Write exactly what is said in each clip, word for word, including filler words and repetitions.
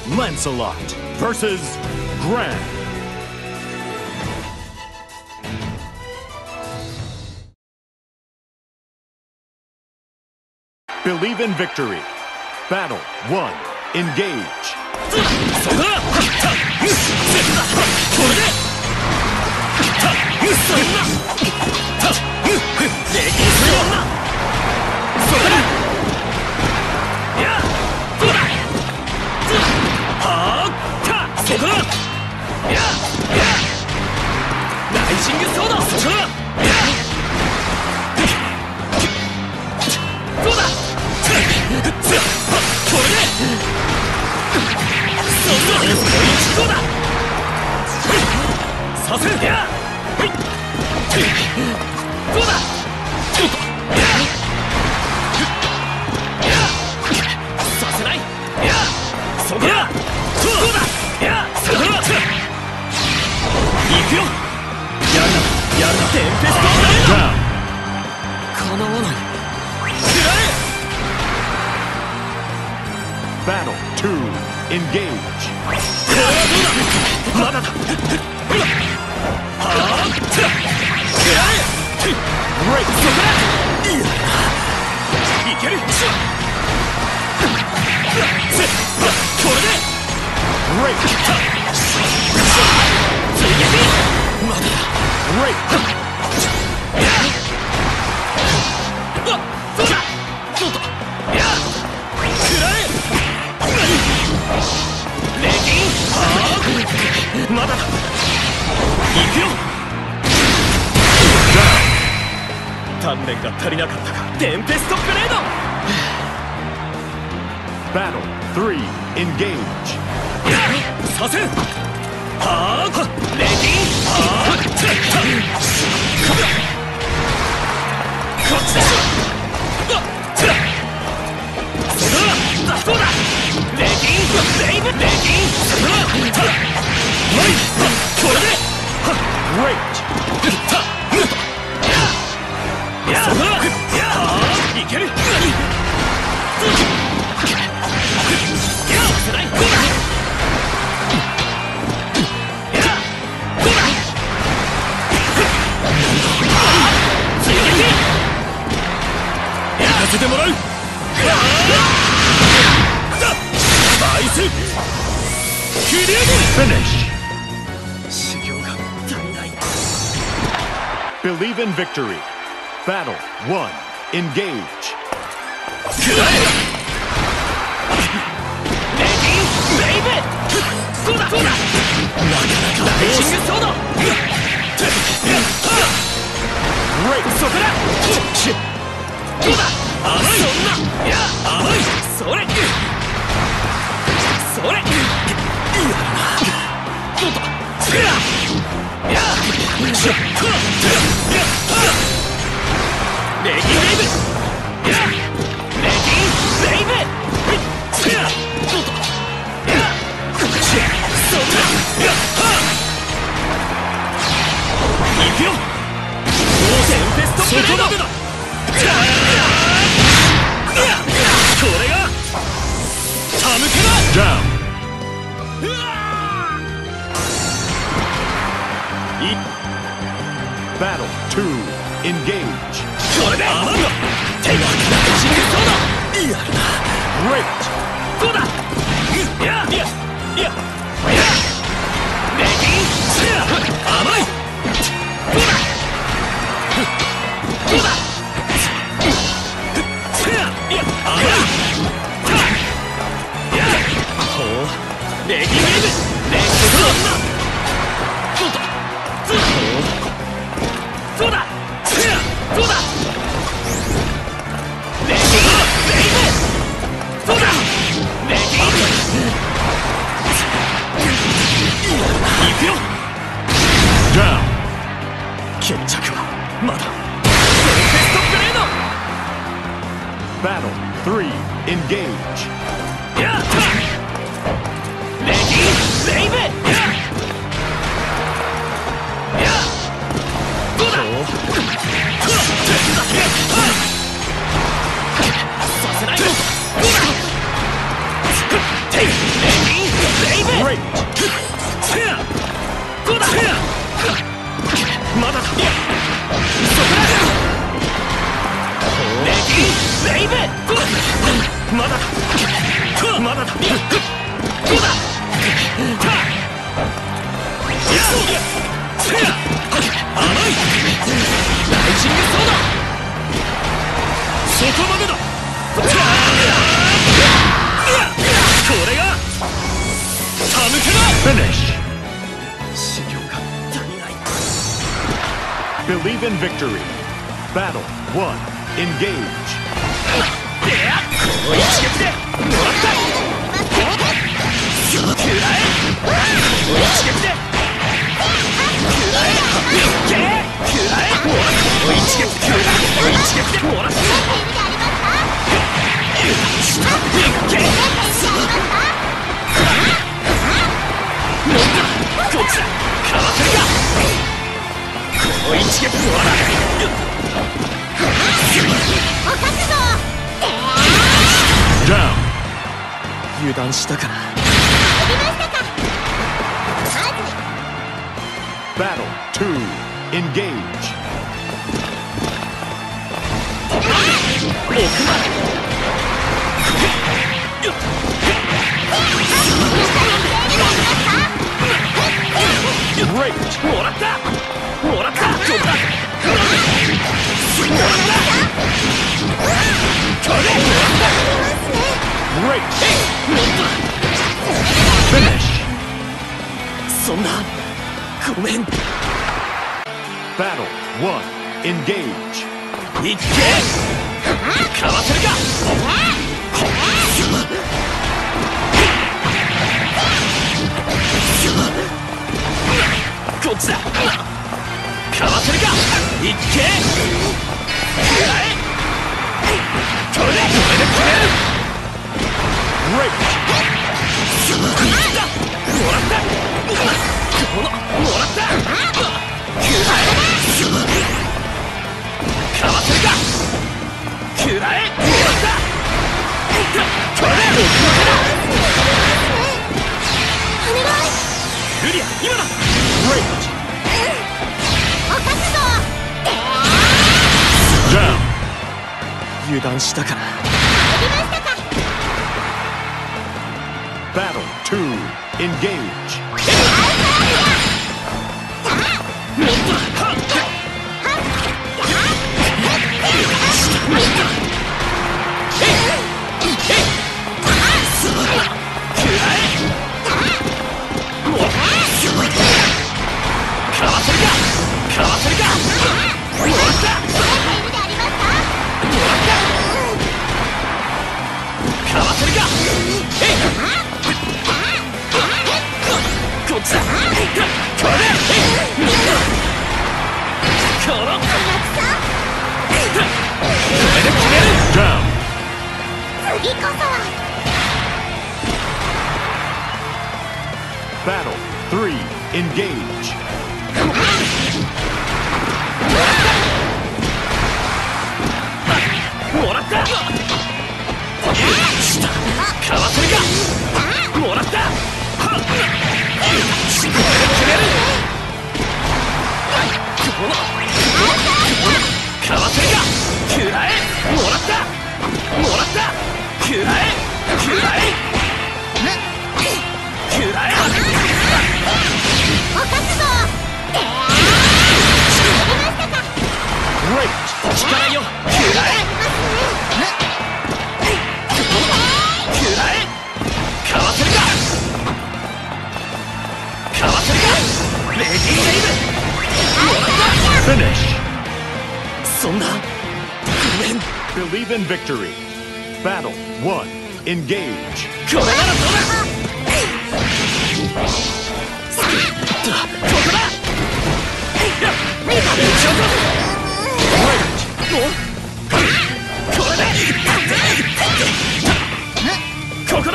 Lancelot versus Gran. Believe in victory. Battle one. Engage. Battle two. Engage. Great. Battle three. Engage. Finish. Believe in victory. Battle one. Engage. Down. Battle two. Engage. Battle three. Engage. Take Finish. Believe in victory. Battle one. Engage. Down. 油断したかな。 Battle two. Engage. Great. Great. Finish. そんな、ごめん。 Battle one. Engage. いっけ。かわせるか。こっちだ。かわせるか。いっけ。くらえ。これでこれで決める。 Great. もらった。もらった。くらえ。かわせるか。くらえ。もらった。これでルリア、今だ。 Great. Down. 油断したかな。 Battle two. Engage. 次こそは。 Battle three. Engage. もらった。かわせるか。もらった。決める。かわせるか。くらえ。もらった。もらった。くらえ。くらえ。くらえ。 おかすぞ。 Great. 力よ。くらえ。くらえ。かわせるか。かわせるか。レディーレイブ。もらった。 Finish. そんな。ごめん。 Believe in victory. Battle one. Engage. これならどうだ。ここだ。これで。ここだ。ここだ。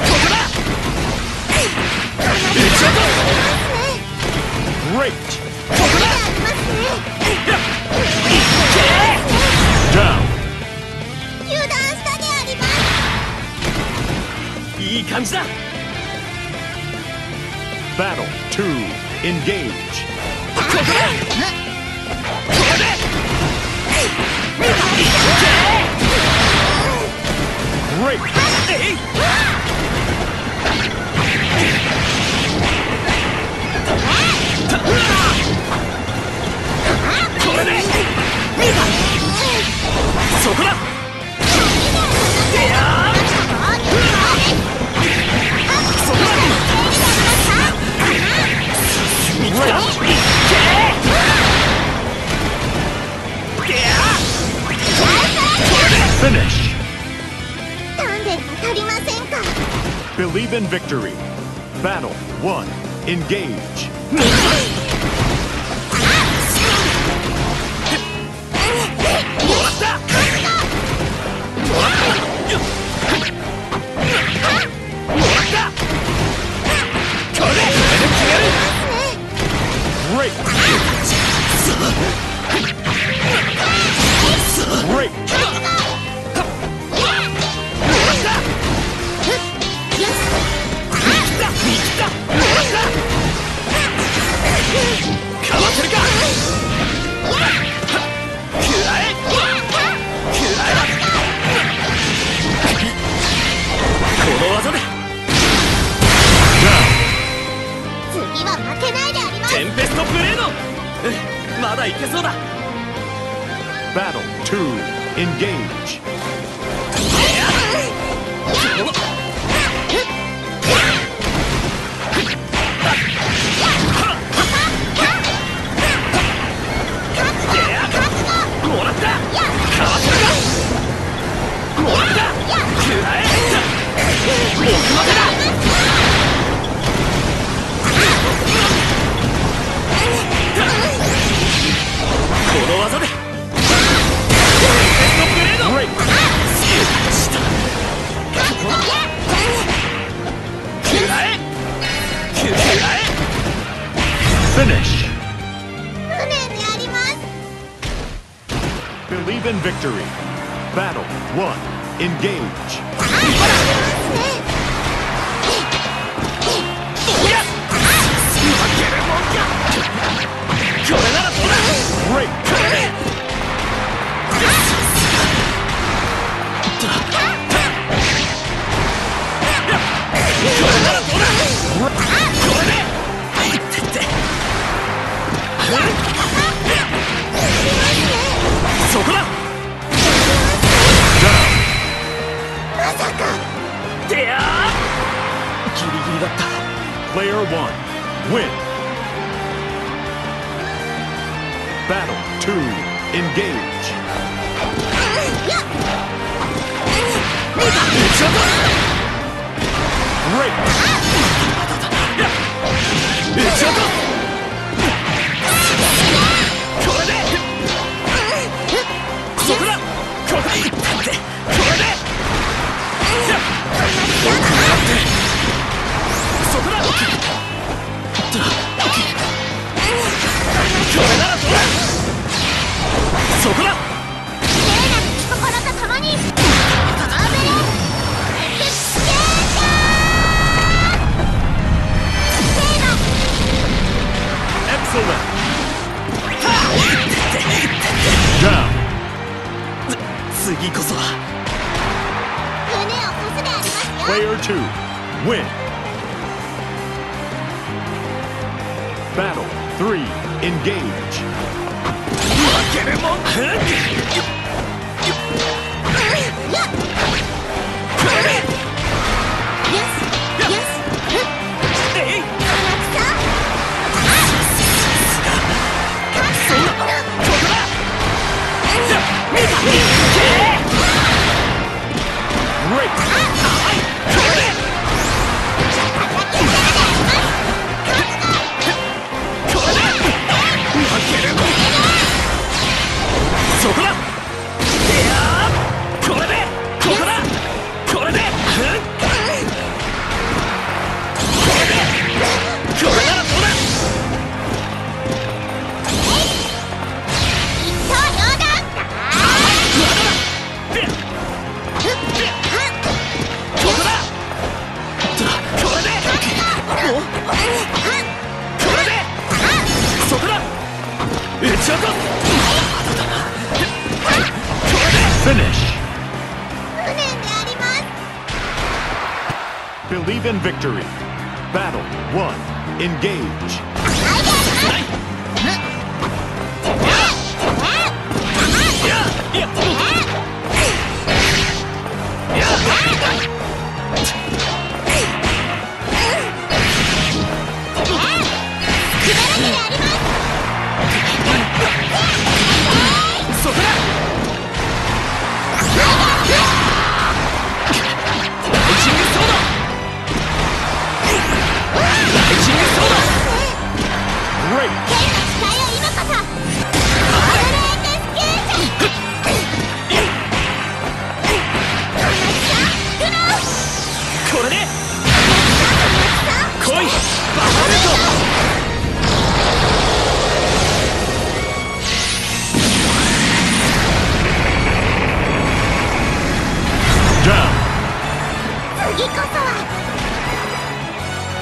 Great. ここだ。 Down. 油断したであります。 いい感じだ。 Battle two. Engage. ここだ。これで。 Great. えい。 in victory. Battle one. Engage. テンペストブレード、まだいけそうだ。 Battle two. Engage. もらった。かわせるか。もらった。くらえ。奥までだ。 この技でテンペストブレード。したくらえくらえ。 Finish. 無念であります。 Believe in victory. Battle one. Engage. これならどうだ。 Great. これで。これならどうだ。これで。いってって。そこだ。 まさか。 でやー。ギリギリだった。 Player one. Win. Battle two. Engage. ちょっと。 Great. ちょっと。これで。そこだ。これで。これで。そこだ。これならどうだ。そこだ。 Excellent. Down. 次こそは。 胸を押すでありますよ。 Player two. Win. Battle three. Engage. 負けるもん。これで。 えい。 Great. そこだ。いやー、これで、ここだ、これで、これで、これならどうだ。 一刀両断。 ここだ。これで、これで、そこだ。打ち落とす。 Finish. 無念であります。 Believe in victory. Battle one. Engage. そこだ。 ライジングソード。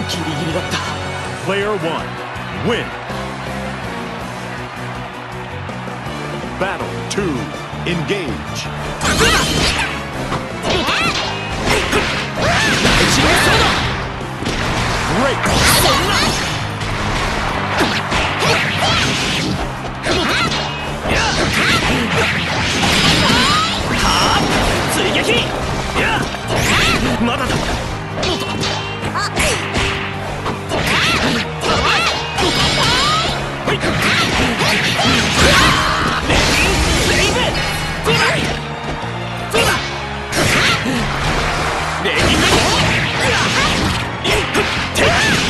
ギリギリだった。 Player one, win. Battle two, engage. ライジングソード。 Great. そんな。やっはあ追撃。やっまだだ。おっと。ほい。レイブどうだい。どうだ。レイブてっ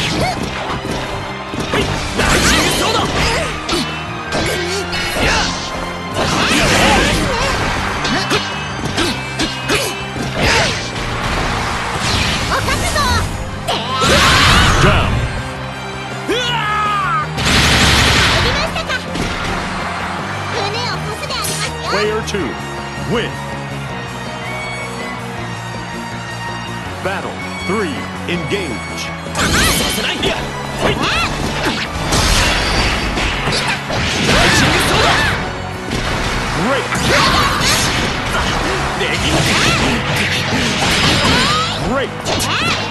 ほい。ライジングソード。やっ Down. うわやりましたか。胸を貸すでありますよ。 Player two, win. Battle three, engage. させない。いやほい。ライジングソード。 Great. レギング Great.